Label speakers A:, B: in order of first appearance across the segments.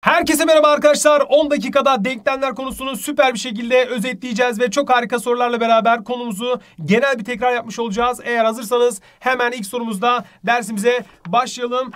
A: Herkese merhaba arkadaşlar. 10 dakikada denklemler konusunu süper bir şekilde özetleyeceğiz ve çok harika sorularla beraber konumuzu genel bir tekrar yapmış olacağız. Eğer hazırsanız hemen ilk sorumuzda dersimize başlayalım.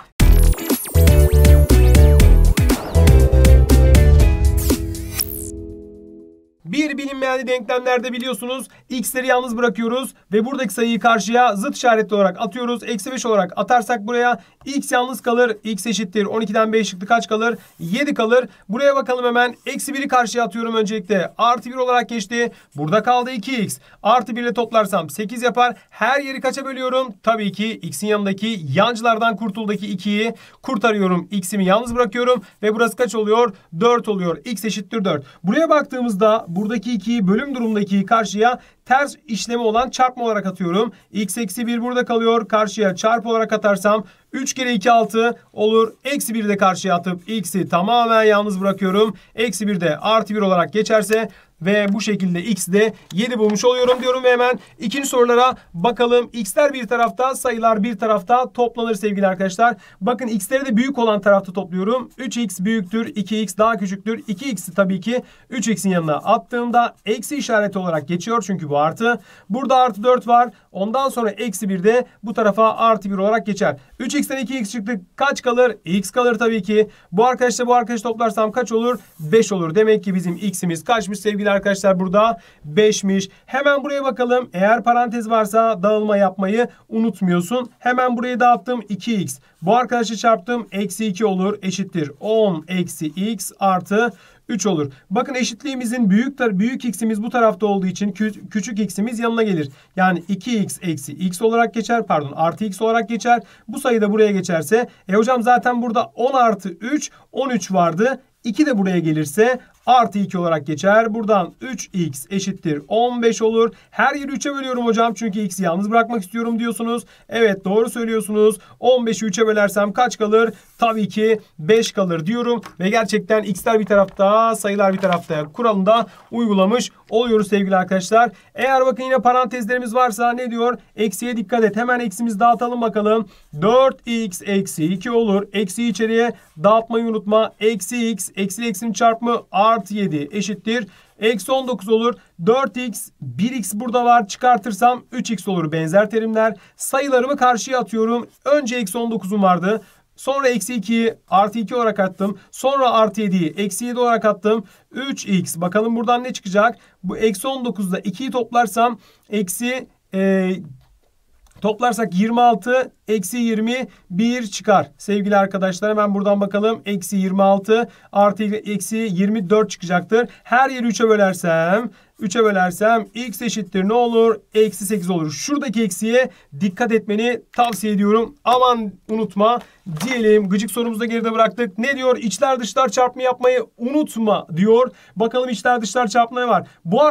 A: Bir bilinmeyenli denklemlerde biliyorsunuz x'leri yalnız bırakıyoruz ve buradaki sayıyı karşıya zıt işaretli olarak atıyoruz. Eksi 5 olarak atarsak buraya x yalnız kalır. X eşittir 12'den 5 çıktı, kaç kalır? 7 kalır. Buraya bakalım hemen. Eksi 1'i karşıya atıyorum öncelikle. Artı 1 olarak geçti. Burada kaldı 2x. Artı 1 ile toplarsam 8 yapar. Her yeri kaça bölüyorum? Tabii ki x'in yanındaki yancılardan kurtuldaki 2'yi kurtarıyorum. X'imi yalnız bırakıyorum ve burası kaç oluyor? 4 oluyor. X eşittir 4. Buraya baktığımızda buradaki 2'yi bölüm durumundaki karşıya ters işlemi olan çarpma olarak atıyorum. X eksi 1 burada kalıyor. Karşıya çarpı olarak atarsam 3 kere 2 6 olur. Eksi 1 de karşıya atıp x'i tamamen yalnız bırakıyorum. Eksi 1 de artı 1 olarak geçerse ve bu şekilde x'i de 7 bulmuş oluyorum diyorum ve hemen ikinci sorulara bakalım. X'ler bir tarafta, sayılar bir tarafta toplanır sevgili arkadaşlar. Bakın x'leri de büyük olan tarafta topluyorum. 3x büyüktür, 2x daha küçüktür. 2x'i tabii ki 3x'in yanına attığımda eksi işareti olarak geçiyor çünkü bu artı. Burada artı 4 var. Ondan sonra eksi 1 de bu tarafa artı 1 olarak geçer. 3x'ten 2x çıktı. Kaç kalır? X kalır tabii ki. Bu arkadaşla bu arkadaşı toplarsam kaç olur? 5 olur. Demek ki bizim x'imiz kaçmış sevgili arkadaşlar? Burada 5'miş. Hemen buraya bakalım. Eğer parantez varsa dağılma yapmayı unutmuyorsun. Hemen burayı dağıttım. 2x. Bu arkadaşı çarptım. Eksi 2 olur. Eşittir 10 eksi x artı 3 olur. Bakın eşitliğimizin büyük x'imiz bu tarafta olduğu için küçük x'imiz yanına gelir. Yani 2x eksi x olarak geçer. Pardon, artı x olarak geçer. Bu sayı da buraya geçerse hocam zaten burada 10 artı 3 13 vardı. 2 de buraya gelirse artı 2 olarak geçer. Buradan 3x eşittir 15 olur. Her yeri 3'e bölüyorum hocam. Çünkü x'i yalnız bırakmak istiyorum diyorsunuz. Evet, doğru söylüyorsunuz. 15'i 3'e bölersem kaç kalır? Tabii ki 5 kalır diyorum. Ve gerçekten x'ler bir tarafta, sayılar bir tarafta kuralını da uygulamış oluyoruz sevgili arkadaşlar. Eğer bakın yine parantezlerimiz varsa ne diyor? Eksiye dikkat et. Hemen eksimizi dağıtalım bakalım. 4x eksi 2 olur. Eksiyi içeriye dağıtmayı unutma. Eksi x, eksi eksinin çarpımı artı 7 eşittir. Eksi 19 olur. 4x, 1x burada var. Çıkartırsam 3x olur. Benzer terimler. Sayılarımı karşıya atıyorum. Önce eksi 19'um vardı. Sonra eksi 2'yi artı 2 olarak attım. Sonra artı 7'yi eksi 7 olarak attım. 3x. Bakalım buradan ne çıkacak? Bu eksi 19'da 2'yi toplarsam toplarsak 26 eksi 21 çıkar. Sevgili arkadaşlar hemen buradan bakalım. Eksi 26 artı eksi 24 çıkacaktır. Her yeri 3'e bölersem x eşittir ne olur? Eksi 8 olur. Şuradaki eksiye dikkat etmeni tavsiye ediyorum. Aman unutma diyelim. Gıcık sorumuzu da geride bıraktık. Ne diyor? İçler dışlar çarpımı yapmayı unutma diyor. Bakalım içler dışlar çarpma ne var? Bu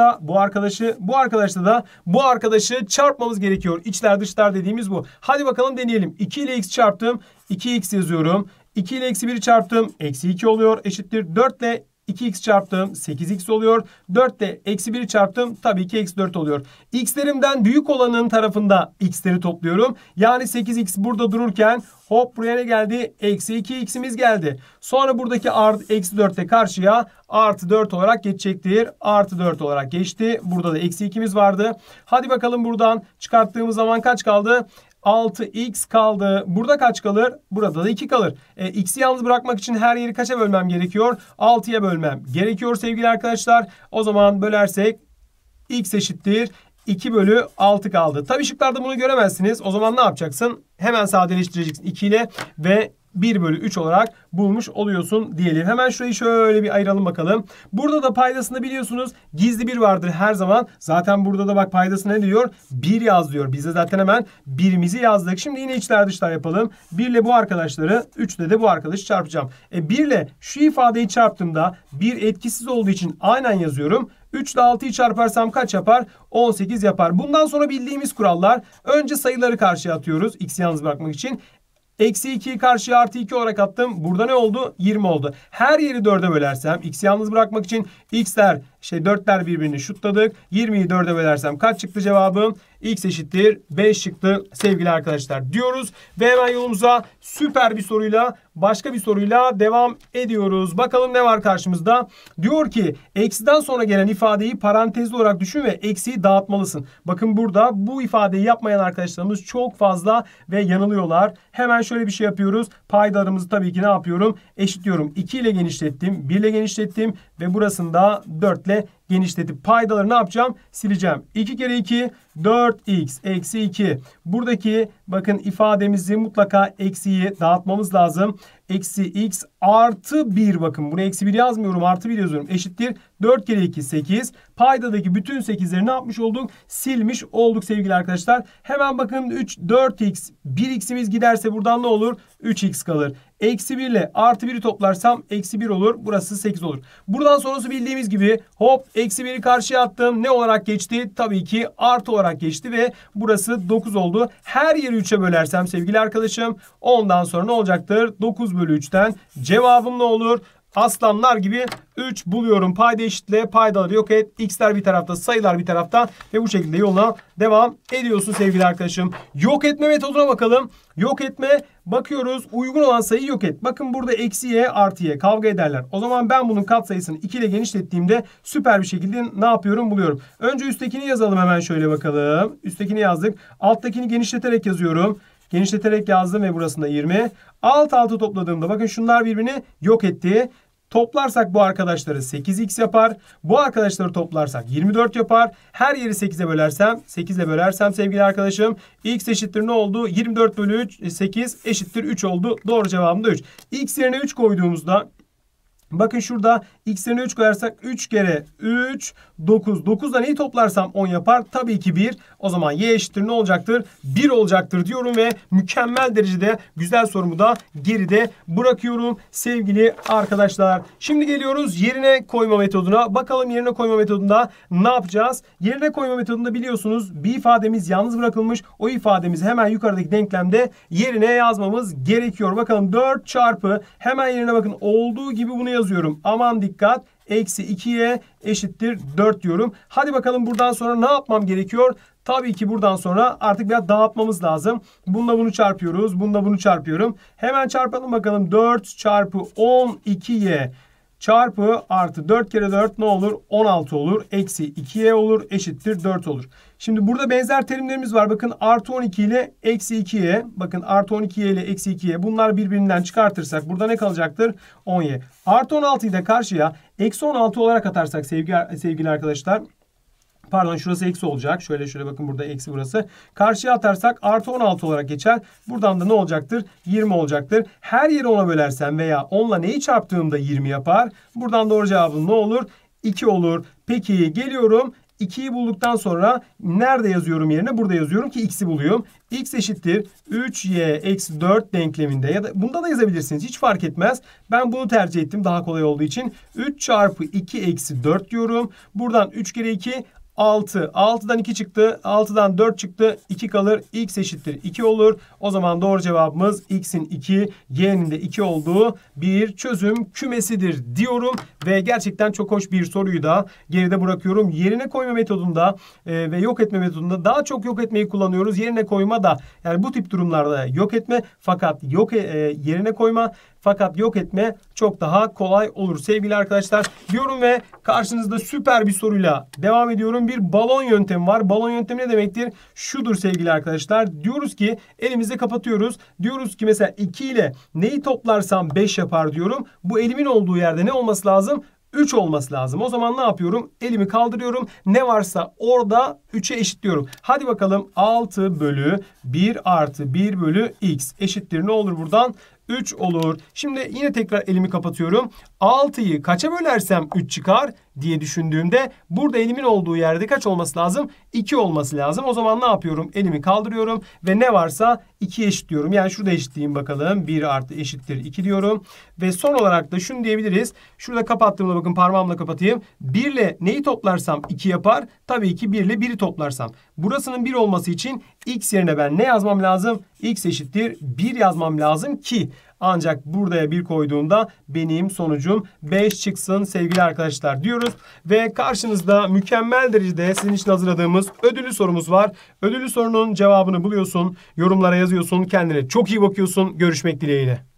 A: arkadaşı çarpmamız gerekiyor. İçler dışlar dediğimiz bu. Hadi bakalım deneyelim. 2 ile x çarptım. 2x yazıyorum. 2 ile eksi 1'i çarptım. Eksi 2 oluyor. Eşittir 4 ile 2x çarptım. 8x oluyor. 4 ile eksi 1'i çarptım. Tabii ki eksi 4 oluyor. X'lerimden büyük olanın tarafında x'leri topluyorum. Yani 8x burada dururken hop buraya ne geldi? Eksi 2x'imiz geldi. Sonra buradaki eksi 4 ile karşıya artı 4 olarak geçecektir. Artı 4 olarak geçti. Burada da eksi 2'miz vardı. Hadi bakalım buradan çıkarttığımız zaman kaç kaldı? 6x kaldı. Burada kaç kalır? Burada da 2 kalır. X'i yalnız bırakmak için her yeri kaça bölmem gerekiyor? 6'ya bölmem gerekiyor sevgili arkadaşlar. O zaman bölersek x eşittir 2 bölü 6 kaldı. Tabii şıklarda bunu göremezsiniz. O zaman ne yapacaksın? Hemen sadeleştireceksin 2 ile ve 1 bölü 3 olarak bulmuş oluyorsun diyelim. Hemen şurayı şöyle bir ayıralım bakalım. Burada da paydasında biliyorsunuz gizli 1 vardır her zaman. Zaten burada da bak paydası ne diyor? 1 yaz diyor. Biz de zaten hemen 1'imizi yazdık. Şimdi yine içler dışlar yapalım. 1 ile bu arkadaşları, 3 ile de bu arkadaşı çarpacağım. 1 ile şu ifadeyi çarptığımda 1 etkisiz olduğu için aynen yazıyorum. 3 ile 6'yı çarparsam kaç yapar? 18 yapar. Bundan sonra bildiğimiz kurallar. Önce sayıları karşıya atıyoruz. X'i yalnız bırakmak için. Eksi 2'yi karşıya artı 2 olarak attım. Burada ne oldu? 20 oldu. Her yeri 4'e bölersem x'i yalnız bırakmak için x'ler İşte 4'ler birbirini şutladık. 20'yi 4'e bölersem kaç çıktı cevabım? X eşittir 5 çıktı sevgili arkadaşlar diyoruz. Ve hemen yolumuza süper bir soruyla, başka bir soruyla devam ediyoruz. Bakalım ne var karşımızda? Diyor ki eksiden sonra gelen ifadeyi parantezli olarak düşün ve eksiği dağıtmalısın. Bakın burada bu ifadeyi yapmayan arkadaşlarımız çok fazla ve yanılıyorlar. Hemen şöyle bir şey yapıyoruz. Paydalarımızı tabii ki ne yapıyorum? Eşitliyorum. 2 ile genişlettim, 1 ile genişlettim ve burasını da 4 ile genişletip paydaları ne yapacağım? Sileceğim. 2 kere 2 4x eksi 2. Buradaki bakın ifademizi mutlaka eksiği dağıtmamız lazım. Eksi x artı 1, bakın bunu eksi 1 yazmıyorum, artı 1 yazıyorum. Eşittir 4 kere 2 8. Paydadaki bütün 8'leri ne yapmış olduk? Silmiş olduk sevgili arkadaşlar. Hemen bakın 4x 1x'imiz giderse buradan ne olur? 3x kalır. Eksi 1 ile artı 1'i toplarsam eksi 1 olur. Burası 8 olur. Buradan sonrası bildiğimiz gibi hop eksi 1'i karşıya attım. Ne olarak geçti? Tabii ki artı olarak geçti ve burası 9 oldu. Her yeri 3'e bölersem sevgili arkadaşım ondan sonra ne olacaktır? 9 bölü 3'ten cevabım ne olur? Aslanlar gibi 3 buluyorum. Payda eşitle, paydaları yok et. X'ler bir tarafta, sayılar bir tarafta ve bu şekilde yoluna devam ediyorsun sevgili arkadaşım. Yok etme metoduna bakalım. Yok etme, bakıyoruz. Uygun olan sayıyı yok et. Bakın burada eksi y artı y kavga ederler. O zaman ben bunun katsayısını 2 ile genişlettiğimde süper bir şekilde ne yapıyorum? Buluyorum. Önce üsttekini yazalım hemen şöyle bakalım. Üsttekini yazdık. Alttakini genişleterek yazıyorum. Genişleterek yazdım ve burasında 20. Alt altı topladığımda bakın şunlar birbirini yok etti. Toplarsak bu arkadaşları 8x yapar. Bu arkadaşları toplarsak 24 yapar. Her yeri 8'e bölersem, 8 ile bölersem sevgili arkadaşım x eşittir ne oldu? 24 bölü 3, 8 eşittir 3 oldu. Doğru cevabım da 3. X yerine 3 koyduğumuzda bakın şurada x yerine 3 koyarsak 3 kere 3 9. 9'da neyi toplarsam 10 yapar? Tabii ki 1. O zaman y eşittir ne olacaktır? 1 olacaktır diyorum ve mükemmel derecede güzel sorumu da geride bırakıyorum sevgili arkadaşlar. Şimdi geliyoruz yerine koyma metoduna. Bakalım yerine koyma metodunda ne yapacağız? Yerine koyma metodunda biliyorsunuz bir ifademiz yalnız bırakılmış. O ifademizi hemen yukarıdaki denklemde yerine yazmamız gerekiyor. Bakalım 4 çarpı hemen yerine bakın olduğu gibi bunu yazıyorum. Aman dikkat. Eksi 2'ye eşittir 4 diyorum. Hadi bakalım buradan sonra ne yapmam gerekiyor? Tabii ki buradan sonra artık biraz dağıtmamız lazım. Bununla bunu çarpıyoruz. Bununla bunu çarpıyorum. Hemen çarpalım bakalım. 4 çarpı 12y çarpı artı 4 kere 4 ne olur? 16 olur. Eksi 2y olur. Eşittir 4 olur. Şimdi burada benzer terimlerimiz var. Bakın artı 12 ile eksi 2y. Bakın artı 12y ile eksi 2y. Bunlar birbirinden çıkartırsak burada ne kalacaktır? 10y. Artı 16'yı da karşıya eksi 16 olarak atarsak sevgili arkadaşlar. Pardon şurası eksi olacak. Şöyle bakın burada eksi burası. Karşıya atarsak artı 16 olarak geçer. Buradan da ne olacaktır? 20 olacaktır. Her yeri 10'a bölersem veya 10'la neyi çarptığımda 20 yapar. Buradan doğru cevabım ne olur? 2 olur. Peki geliyorum. 2'yi bulduktan sonra nerede yazıyorum yerine? Burada yazıyorum ki x'i bulayım. X eşittir 3y eksi 4 denkleminde ya da bunda da yazabilirsiniz. Hiç fark etmez. Ben bunu tercih ettim daha kolay olduğu için. 3 çarpı 2 eksi 4 diyorum. Buradan 3 kere 2 6. 6'dan 2 çıktı. 6'dan 4 çıktı. 2 kalır. X eşittir 2 olur. O zaman doğru cevabımız x'in 2, y'nin de 2 olduğu bir çözüm kümesidir diyorum. Ve gerçekten çok hoş bir soruyu da geride bırakıyorum. Yerine koyma metodunda ve yok etme metodunda daha çok yok etmeyi kullanıyoruz. Yerine koyma da yani bu tip durumlarda yok etme fakat yerine koyma fakat yok etme çok daha kolay olur sevgili arkadaşlar diyorum ve karşınızda süper bir soruyla devam ediyorum. Bir balon yöntemi var. Balon yöntemi ne demektir? Şudur sevgili arkadaşlar. Diyoruz ki elimizde kapatıyoruz. Diyoruz ki mesela 2 ile neyi toplarsam 5 yapar diyorum. Bu elimin olduğu yerde ne olması lazım? 3 olması lazım. O zaman ne yapıyorum? Elimi kaldırıyorum. Ne varsa orada 3'e eşitliyorum. Hadi bakalım 6 bölü 1 artı 1 bölü x eşittir. Ne olur buradan? 3 olur. Şimdi yine tekrar elimi kapatıyorum. 6'yı kaça bölersem 3 çıkar diye düşündüğümde burada elimin olduğu yerde kaç olması lazım? 2 olması lazım. O zaman ne yapıyorum? Elimi kaldırıyorum ve ne varsa 2'ye eşitliyorum. Yani şurada eşitleyeyim bakalım. 1 artı eşittir 2 diyorum. Ve son olarak da şunu diyebiliriz. Şurada kapattığımda bakın parmağımla kapatayım. 1 ile neyi toplarsam 2 yapar? Tabii ki 1 ile 1'i toplarsam. Burasının 1 olması için x yerine ben ne yazmam lazım? X eşittir 1 yazmam lazım ki Ancak buraya 1 koyduğumda benim sonucum 5 çıksın sevgili arkadaşlar diyoruz. Ve karşınızda mükemmel derecede sizin için hazırladığımız ödüllü sorumuz var. Ödüllü sorunun cevabını buluyorsun, yorumlara yazıyorsun, kendine çok iyi bakıyorsun. Görüşmek dileğiyle.